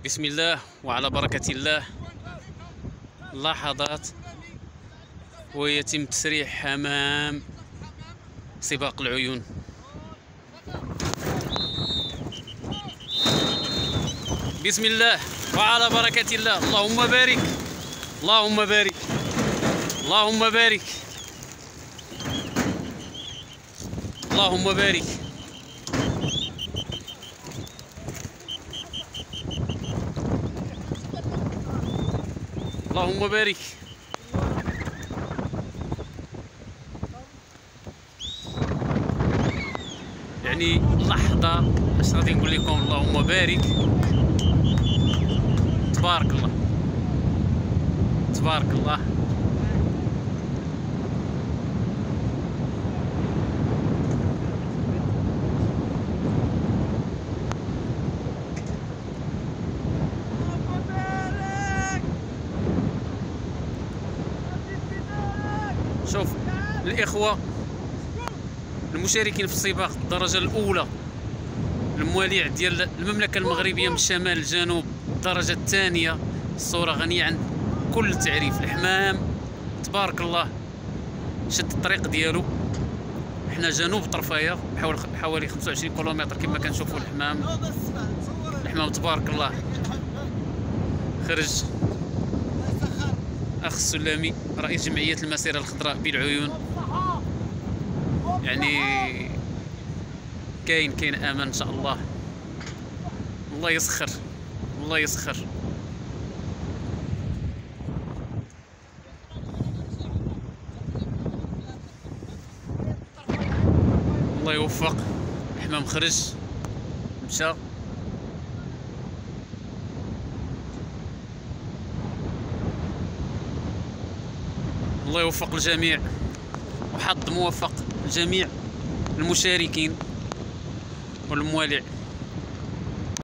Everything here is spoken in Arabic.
بسم الله وعلى بركة الله. لحظات ويتم تسريح حمام سباق العيون. بسم الله وعلى بركة الله. اللهم بارك، اللهم بارك، اللهم بارك، اللهم بارك. اللهم بارك. يعني لحظة اش غادي نقول لكم. اللهم بارك، تبارك الله، تبارك الله. شوف الإخوة المشاركين في السباق الدرجة الأولى، المواليع ديال المملكة المغربية من الشمال للجنوب، الدرجة الثانية. الصورة غنية عن كل تعريف. الحمام تبارك الله شد الطريق ديالو. حنا جنوب طرفايا حوالي 25 كيلومتر كما كنشوفوا. الحمام تبارك الله. خرج أخ السلامي رئيس جمعية المسيرة الخضراء بالعيون. يعني كاين امان ان شاء الله. الله يسخر، الله يسخر. الله يوفق. الحمام خرج مشى. الله يوفق الجميع وحظ موفق لجميع المشاركين والموالع.